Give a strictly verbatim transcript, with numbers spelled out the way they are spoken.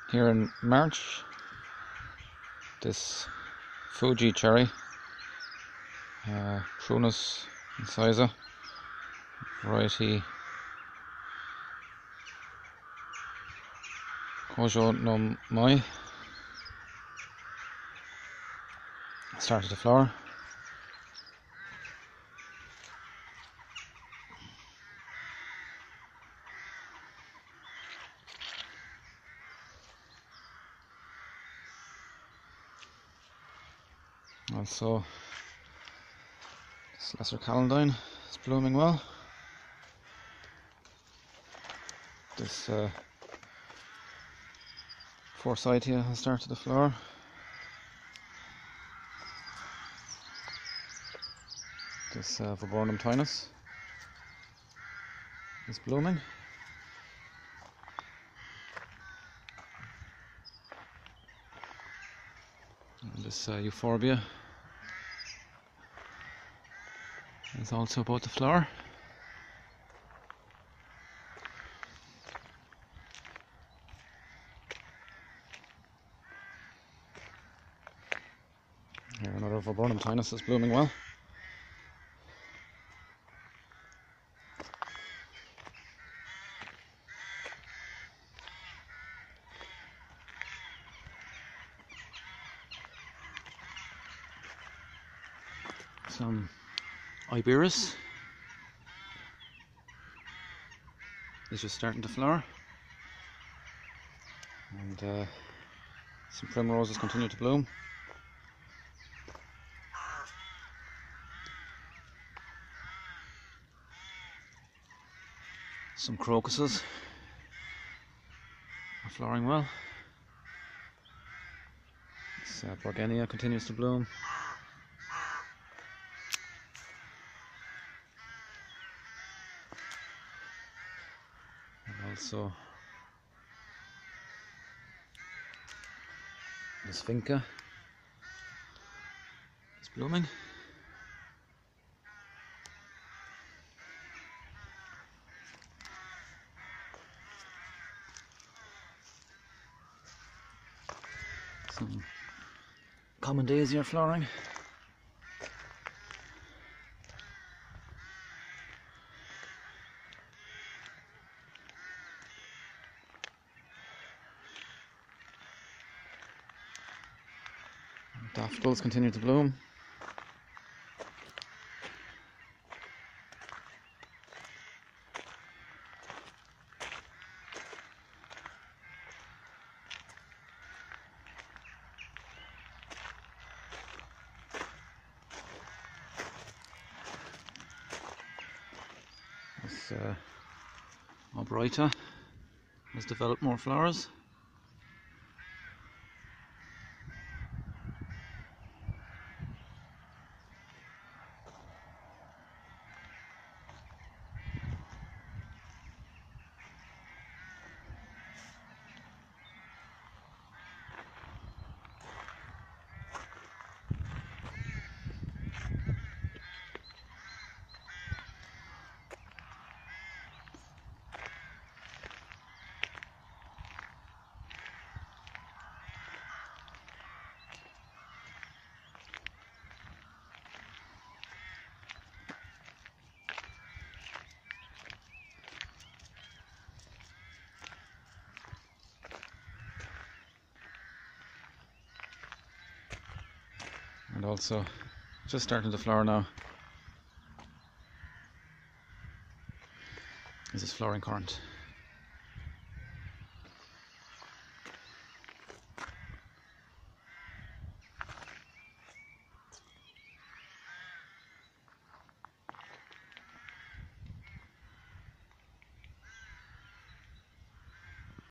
Here in March, this Fuji cherry, uh, Prunus incisa, variety kojo-no-mai, started to flower. Also, this lesser calendine is blooming well. This uh, forsythia has started to flower. This uh, viburnum tinus is blooming. And this uh, euphorbia is also about to flower. Here another viburnum tinus is blooming well. Some Iberis is just starting to flower, and uh, some primroses continue to bloom. Some crocuses are flowering well. This uh, Borgenia continues to bloom. And also this Vinca is blooming. Some common daisy are flowering. Daffodils continue to bloom. This uh, Arborita has developed more flowers. And also just starting to flower now is this flowering currant.